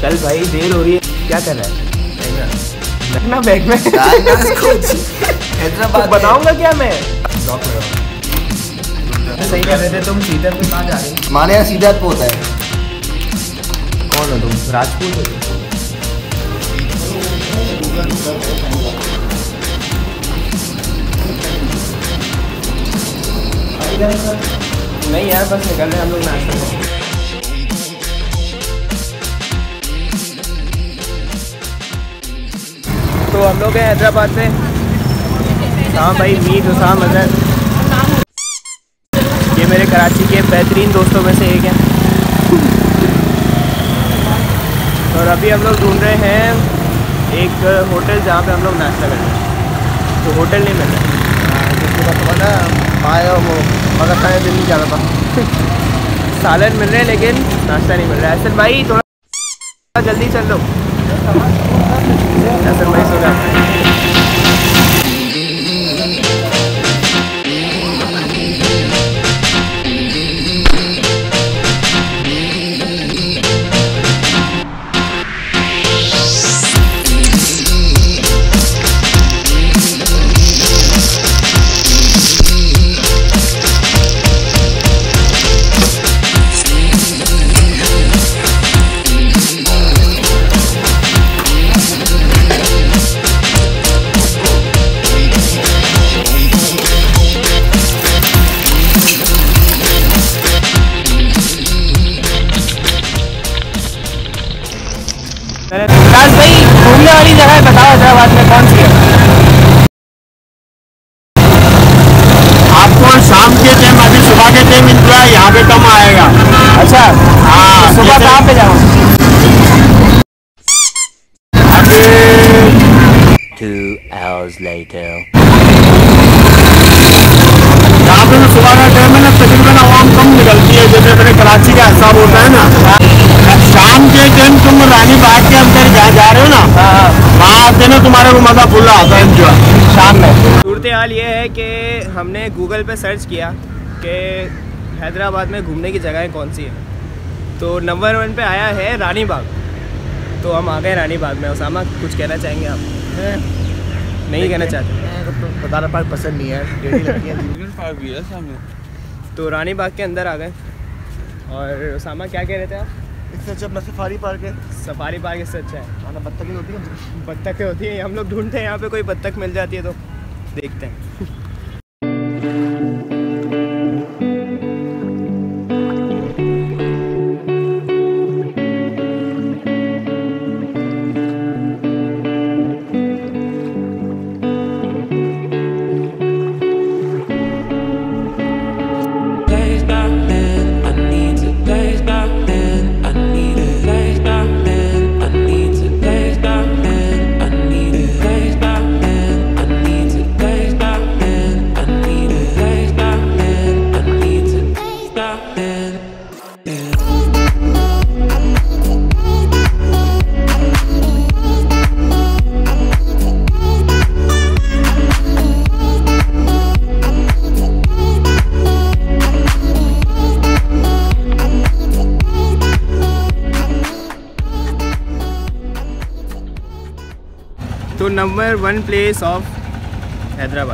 चल भाई देर हो रही है, क्या कर रहा है? रखना बैग में। हैदराबाद बनाऊंगा क्या मैं? सही कह रहे थे तुम। सीधर पे कहाँ जा रहे हो? माने यहाँ सीधा पे होता है। कौन हो तुम? राजपूत हो? नहीं यार, बस निकल रहे हैं हम लोग नाश्ते में। तो हम लोग हैं हैदराबाद में। हाँ भाई, मीर हुसाम अजहर, ये मेरे कराची के बेहतरीन दोस्तों में से एक है। और अभी हम लोग ढूंढ रहे हैं एक होटल जहाँ पे हम लोग नाश्ता करें। तो होटल नहीं मिल रहा है, मगर खाने दिन नहीं जा रहा था। सालन मिल रहे हैं लेकिन नाश्ता नहीं मिल रहा है। असल भाई थोड़ा जल्दी चल लो। असल भाई सो जाते हैं। विकास भाई, घूमने वाली जगह बताओ हैदराबाद में कौन सी है? आपको शाम के टाइम, अभी सुबह के टाइम इंतजार यहाँ पे कम आएगा। अच्छा हाँ, सुबह कहाँ पे जाऊँ? 2 hours later. यहाँ पे सुबह का टाइम है ना, तकरीबन आवाम कम निकलती है। जैसे अपने कराची का हिसाब होता है ना, शाम के टाइम तुम रानी बाग के अंदर जहाँ जा रहे हो ना, वहाँ आते ना तुम्हारे को मजा फुल्ला आता है एंजॉय शाम में। सूरत हाल ये है कि हमने गूगल पे सर्च किया कि हैदराबाद में घूमने की जगहें कौन सी है, तो नंबर 1 पे आया है रानी बाग। तो हम आ गए रानी बाग में। उसामा, कुछ कहना चाहेंगे आप? नहीं कहना चाहते? बताना पार्क पसंद नहीं है, तो रानी बाग के अंदर आ गए। और उसामा क्या कह रहे थे आप? इससे अच्छा अपना सफारी पार्क है। सफारी पार्क इससे अच्छा है। खाना बत्तखें होती है, बत्तखें होती हैं, हम लोग ढूंढते हैं यहाँ पे कोई बत्तख मिल जाती है तो देखते हैं। तो नंबर 1 प्लेस ऑफ हैदराबाद,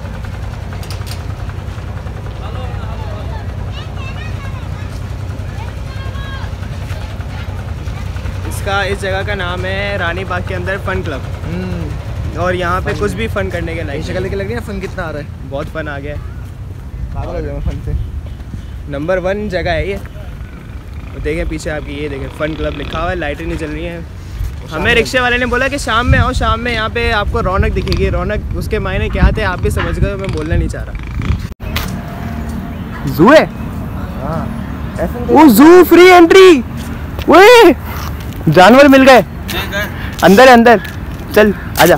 इसका इस जगह का नाम है रानी बाग के अंदर फन क्लब। और यहाँ पे कुछ भी फन करने के लायक शक्ल के लग रही है। फन कितना आ रहा है? बहुत फन आ गया है। पागल हो गया फन से। नंबर 1 जगह है ये। तो देखें पीछे आपकी, ये देखें फन क्लब लिखा हुआ है, लाइटें नहीं जल रही हैं। हमें रिक्शे वाले ने बोला कि शाम में आओ, शाम में यहाँ पे आपको रौनक दिखेगी। रौनक उसके मायने क्या थे आप भी समझ गए, मैं बोलना नहीं चाह रहा। जू है? वो जू फ्री एंट्री। ओए जानवर मिल गए। अंदर है, अंदर चल आजा।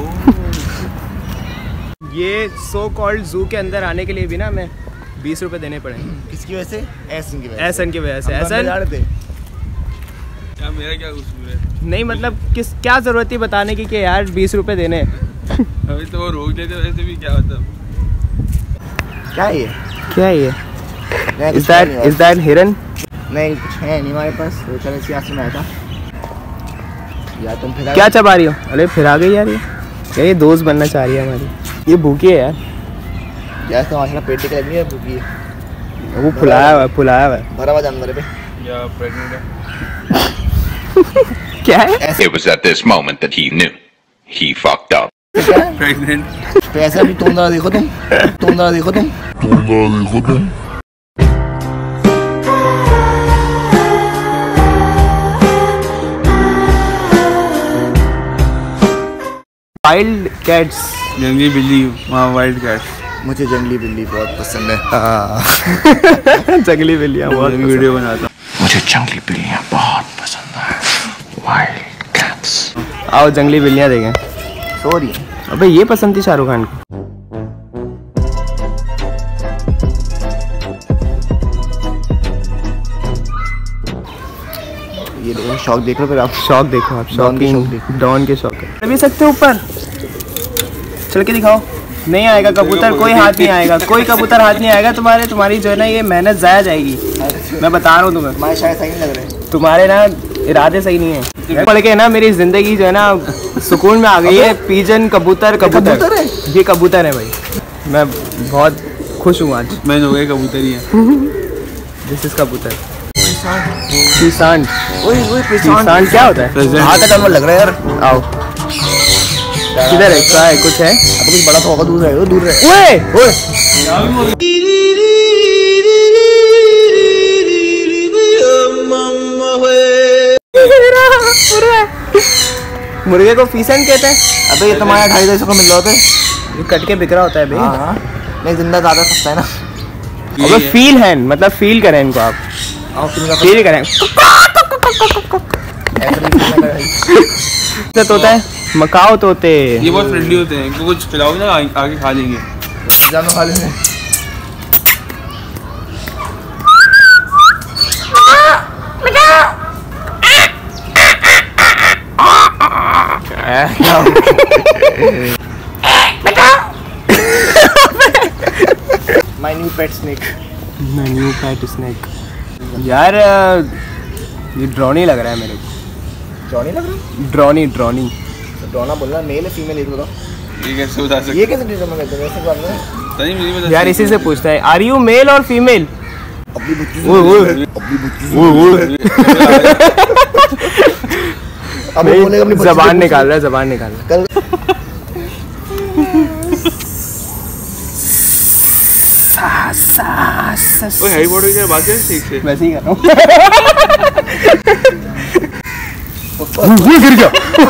ये सो कॉल्ड जू के अंदर आने के लिए भी ना हमें 20 रुपए देने पड़े। किसकी वजह से? एहसन की वजह से। एहसन की वजह से। एहसन क्या मेरा क्या कसूर है? नहीं मतलब क्या जरूरत थी बताने की कि यार 20 रुपए देने। अभी तो वो रोक देते, वैसे भी क्या मतलब। क्या है ये? क्या है ये? इज दैट हिरन? नहीं, कुछ है नहीं हमारे पास। तो चलो इसके आस में आया था। यार तुम फिर क्या चबा रही हो? अरे फिर आ गई यार ये दोस्त बनना चाह रही है हमारी। ये भूखी है यार। यार तो माशाल्लाह पेट निकल नहीं है भूखी है। वो फुलाया हुआ है भरा हुआ जानवर है बे। या प्रेग्नेंट है। क्या है? It was at this moment that he knew. He fucked up. Pregnant. तो ऐसा भी तुम देखो तुम। Wild cats. जंगली बिल्ली, वहाँ वाइल्ड कैट। मुझे जंगली बिल्ली बहुत पसंद है। जंगली बिल्लियाँ बहुत वीडियो बनाता हूँ। मुझे जंगली बिल्लियाँ बहुत पसंद है। Wild cats. आओ जंगली बिल्लियाँ देखें। सॉरी। अबे ये पसंद थी शाहरुख खान को। ये देखो शौक देख लो फिर आप। शौक देखो आप। डॉन के शौक शौकीन डॉन के शौक है। भी सकते हो ऊपर चल के दिखाओ। नहीं आएगा कबूतर, कोई हाथ नहीं आएगा, कोई कबूतर हाथ नहीं आएगा तुम्हारी जो है ना ये मेहनत जाया जाएगी। मैं बता रहा हूँ तुम्हें। हमारे शायद सही नहीं लग रहे। तुम्हारे ना इरादे सही नहीं है। पढ़ के ना मेरी जिंदगी जो है ना सुकून में आ गई है। पीजन कबूतर कबूतर है? ये कबूतर है भाई। मैं बहुत खुश हूँ आज। मैं हो गए कबूतर ही है। दिस इज कबूतर। पीसान क्या होता है? हाथ का जानवर लग रहा है यार। आओ किधर है? क्या है? कुछ है? अब कुछ बड़ा तो होगा। दूर रहे। ओए मुर्गे को फीसन कहते हैं। अबे ये तुम्हारा 250 को मिल रहा होता है। ये कट के बिक रहा होता है भाई। हाँ नहीं जिंदा ज़्यादा सस्ता है ना। अबे फील है, मतलब फील करें इनको आप। फील करें। तोता है मकाओ तोते। ये बहुत फ्रेंडली होते हैं। इनको कुछ खिलाओगे ना आगे खा लेंगे। जानो खा लेंगे। My new pet snake. New pet snake. यार ये ड्रॉनी लग रहा है मेरे को। जॉनी लग रहा है? ड्रॉनी डोना बोलना मेल है फीमेल है तो। ये कैसे बता सकते? ये कैसे डिटरमाइन करते हैं? ऐसे बात नहीं। सही मुझे बता। यार इसी से पूछता है आर यू मेल और फीमेल? अपनी बुच्ची ओए अब वो बोलेगा अपनी जबान निकाल रहा है कल ओए हैरी पॉटर की बात है ठीक से। वैसे ही कर रहा हूँ। गिर गया।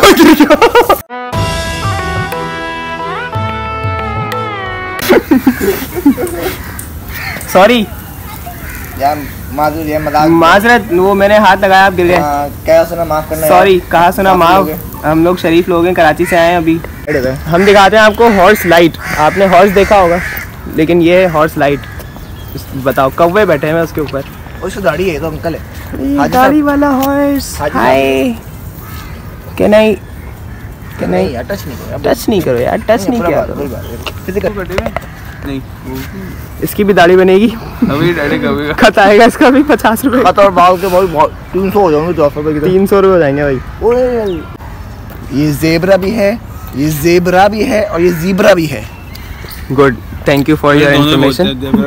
सॉरी यार माजूर ये मजाक। माजरत, वो मैंने हाथ लगाया आप गिर गए। क्या सुना माफ करना। सॉरी कहा सुना माफ। हम लोग शरीफ लोग हैं, कराची से आए हैं अभी। हम दिखाते हैं आपको हॉर्स लाइट। आपने हॉर्स देखा होगा लेकिन ये हॉर्स लाइट। बताओ कौवे बैठे हैं उसके ऊपर। उसकी दाढ़ी है तो अंकल है। दाढ़ी वाला हॉर्स। हाय कैन आई यार टच नहीं करो। टच नहीं करो यार, टच नहीं किया करो। नहीं इसकी भी दाढ़ी बनेगी। अभी डायरेक्ट कभी खत आएगा इसका भी 50 रुपए। खत और बाल के बहुत 300 हो जाएंगे। 200 रुपए की 300 रुपए हो जाएंगे भाई। ओए ये ज़ेब्रा भी है, ये ज़ेब्रा भी है और ये ज़ीब्रा भी है। Good, thank you for your information.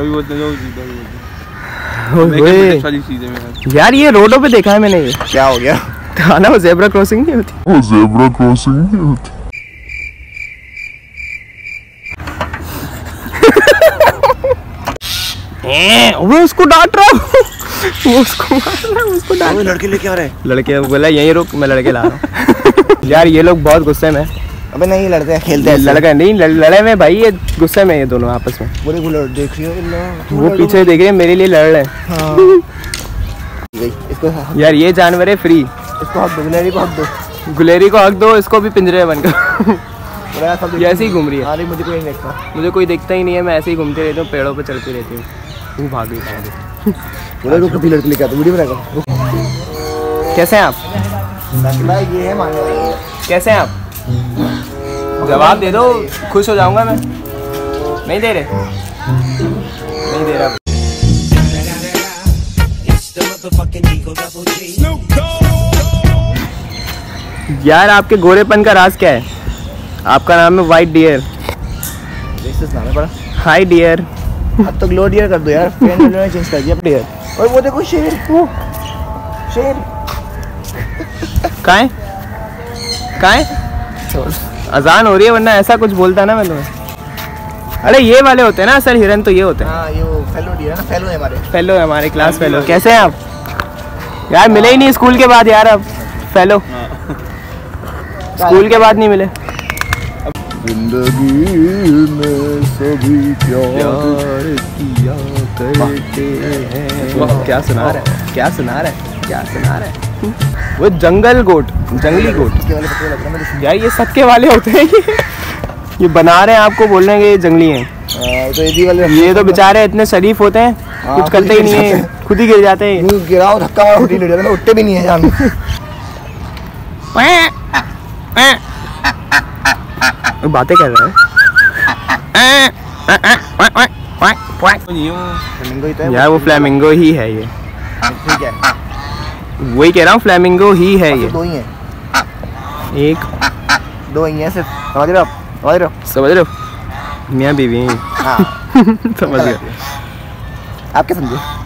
यार ये रोडों पे देखा है मैंने। ये क्या हो गया? खाना वो ज़ेब्रा क्रॉसिंग नहीं होती। वो उसको डांट रहा हूँ। वो उसको मार रहा है, उसको डांट। लड़के लेके आ रहे हैं। लड़के बोला यहीं रुक, मैं लड़के ला रहा हूँ। यार ये लोग बहुत गुस्से में। अबे नहीं लड़ते हैं, खेलते हैं। लड़का नहीं लड़े में भाई, ये गुस्से में ये दोनों आपस में। बोले वो लड़ देख रही हो। वो पीछे देख रहे हैं मेरे लिए लड़ रहे हैं। इसको यार ये जानवर है फ्री। इसको हक दो, गुलेरी को हक दो। गुलेरी को हक दो, इसको भी पिंजरे में बनकर। ये ऐसे ही घूम रही है। अरे मुझे कोई नहीं देखता। मुझे कोई दिखता ही नहीं है, मैं ऐसे ही घूमती रहती हूँ, पेड़ों पे चलती रहती हूँ। वो भाग गई। बोले रुक कभी लड़के लेके आते वीडियो बनाएगा। कैसे हैं आप? ये है मांगे भाई। कैसे हैं आप? जवाब दे दो, खुश हो जाऊंगा मैं। नहीं दे रहे? नहीं दे रहा। यार आपके गोरेपन का राज क्या है? आपका नाम है वाइट डियर। नाम है बड़ा। Hi dear. अब तो ग्लो डियर कर दो यार, फ्रेंड ने चेंज कर दिया डियर। और वो देखो शेर, वो शेर कहाँ है? कहाँ है? अजान हो रही है, वरना ऐसा कुछ बोलता ना मैं तुम्हें। अरे ये वाले होते हैं ना सर, हिरन तो ये होते हैं। हाँ ये वो फेलो डियर है ना, फेलो है हमारे। फेलो है हमारे, क्लास फेलो। कैसे हैं आप? यार मिले ही नहीं स्कूल के बाद यार, अब फेलो स्कूल के बाद नहीं मिले। जिंदगी में सभी प्यार किया करते हैं। क्या सुना रहा है, क्या सुना रहा है, क्या सुना रहा है? वो जंगल गोट, जंगली गोट यार, ये सबके वाले होते हैं। ये बना रहे हैं आपको, बोल रहे हैं कि ये जंगली हैं। तो ये तो बेचारे इतने शरीफ होते हैं, कुछ करते ही नहीं है, खुद ही गिर जाते हैं। गिराओ धक्का मारो उठी नहीं जाते, उठते भी नहीं है जान। बातें कर रहा है फ्लेमिंगो ही तो है यार, वो फ्लेमिंगो ही है ये। ठीक है, वही कह रहा हूँ, फ्लेमिंगो ही है ये। दो ही हैं, एक दो ही हैं सिर्फ। समझ रहे हो आप? समझ रहे हो? समझ रहे हो, मियाँ बीवी हैं। हाँ समझ गया। आप क्या समझे?